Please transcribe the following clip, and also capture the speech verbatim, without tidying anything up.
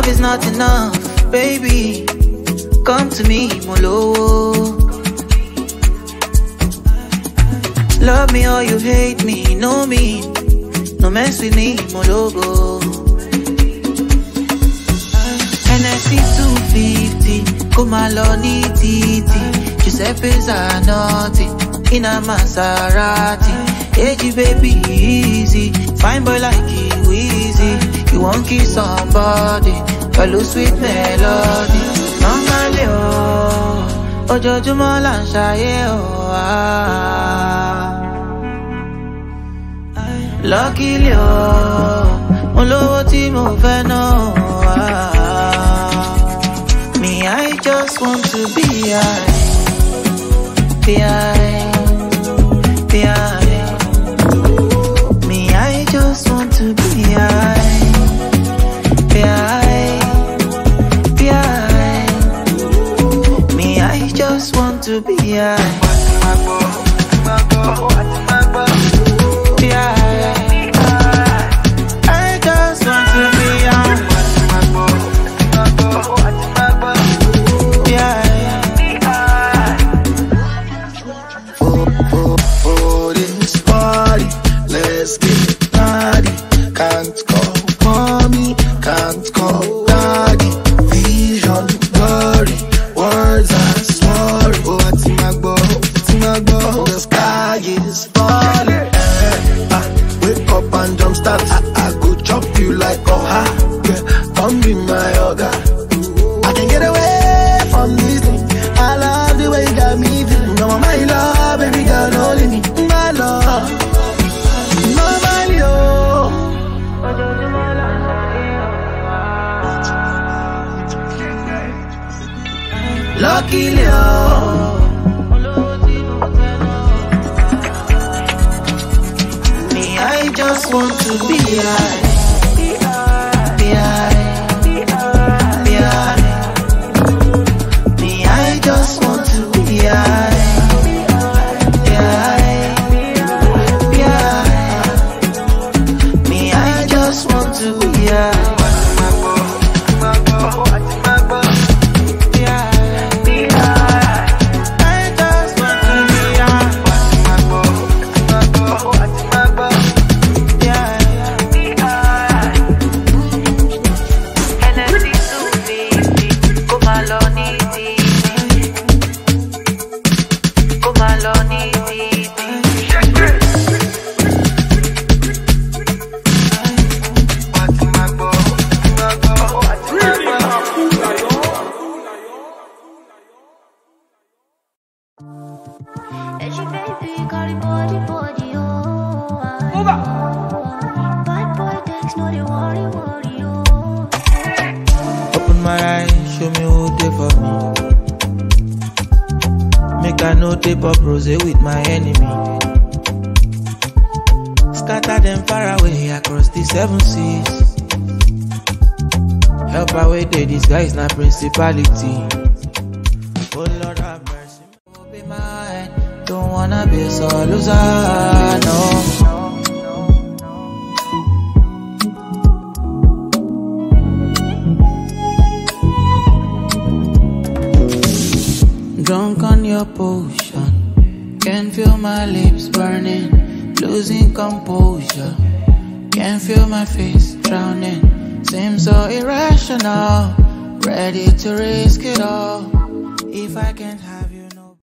love is not enough, baby. Come to me, molowo. Love me or you hate me, know me. No mess with me, mologo. Hennessy two fifty, Kumaloni titi. Giuseppe Zanotti, in a Maserati. Hey, baby, easy. Fine boy like you, Wizzy. You won't kiss somebody, Pelu sweet melody. Normally, oh, ojojumo saye, oh, ah. Luckily, oh, molowo ti mo fe no, ah. Me, I just want to be high, be high, be high. Me, I just want to be high, be high, be high. Me, I just want to be high, be high. Luckily, oh, me, I just want to be high, be high, be high. Me, I just want to be high, be high, be high. Me, I just want to be high. Open my eyes, show me who they for me. Make I no tape up rose with my enemy. Scatter them far away across the seven seas. Help away the disguise, not principality. Oh Lord have mercy. Be mine. Don't wanna be a solo loser, no. Drunk on your potion, can feel my lips burning, losing composure. Can feel my face drowning, seems so irrational. Ready to risk it all, if I can't hide.